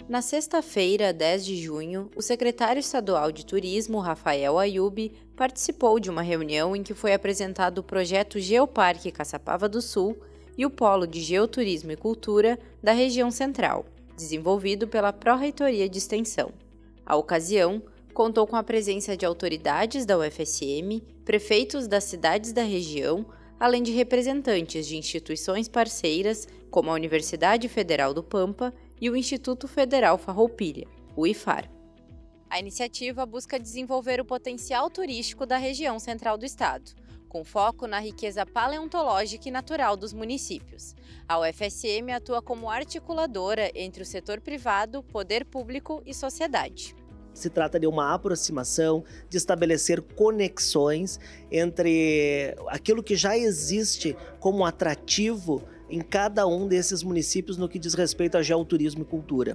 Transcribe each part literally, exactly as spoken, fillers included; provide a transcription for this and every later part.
Na sexta-feira, dez de junho, o secretário estadual de Turismo, Rafael Ayub, participou de uma reunião em que foi apresentado o projeto Geoparque Caçapava do Sul e o Polo de Geoturismo e Cultura da região central, desenvolvido pela Pró-Reitoria de Extensão. A ocasião contou com a presença de autoridades da U F S M, prefeitos das cidades da região, além de representantes de instituições parceiras, como a Universidade Federal do Pampa e o Instituto Federal Farroupilha, o I F A R. A iniciativa busca desenvolver o potencial turístico da região central do estado, com foco na riqueza paleontológica e natural dos municípios. A U F S M atua como articuladora entre o setor privado, poder público e sociedade. Se trata de uma aproximação, de estabelecer conexões entre aquilo que já existe como atrativo em cada um desses municípios no que diz respeito a geoturismo e cultura.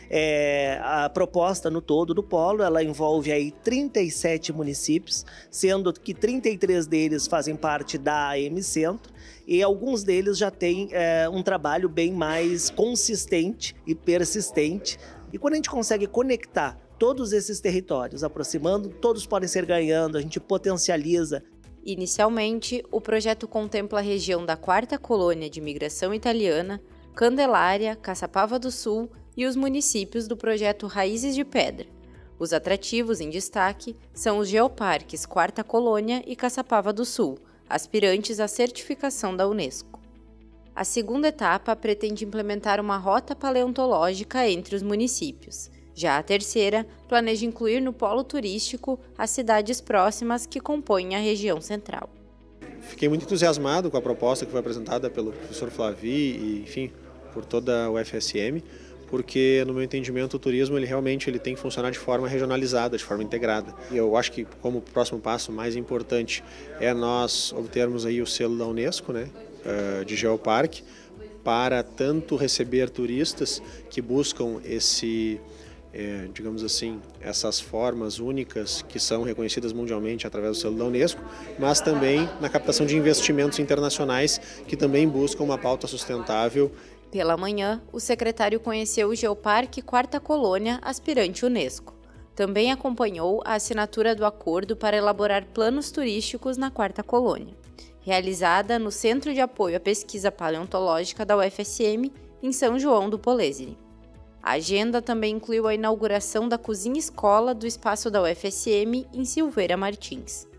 É, a proposta no todo do polo, ela envolve aí trinta e sete municípios, sendo que trinta e três deles fazem parte da A M Centro e alguns deles já têm é, um trabalho bem mais consistente e persistente. E quando a gente consegue conectar todos esses territórios, aproximando, todos podem ser ganhando, a gente potencializa. Inicialmente, o projeto contempla a região da Quarta Colônia de Imigração Italiana, Candelária, Caçapava do Sul e os municípios do projeto Raízes de Pedra. Os atrativos em destaque são os geoparques Quarta Colônia e Caçapava do Sul, aspirantes à certificação da Unesco. A segunda etapa pretende implementar uma rota paleontológica entre os municípios. Já a terceira planeja incluir no polo turístico as cidades próximas que compõem a região central. Fiquei muito entusiasmado com a proposta que foi apresentada pelo professor Flavi e, enfim, por toda a U F S M, porque, no meu entendimento, o turismo ele realmente ele tem que funcionar de forma regionalizada, de forma integrada. E eu acho que, como próximo passo mais importante, é nós obtermos aí o selo da Unesco, né, de Geoparque, para tanto receber turistas que buscam esse... É, digamos assim, essas formas únicas que são reconhecidas mundialmente através do selo da Unesco, mas também na captação de investimentos internacionais que também buscam uma pauta sustentável. Pela manhã, o secretário conheceu o Geoparque Quarta Colônia, aspirante Unesco. Também acompanhou a assinatura do acordo para elaborar planos turísticos na Quarta Colônia, realizada no Centro de Apoio à Pesquisa Paleontológica da U F S M, em São João do Polesine. A agenda também incluiu a inauguração da Cozinha Escola do espaço da U F S M em Silveira Martins.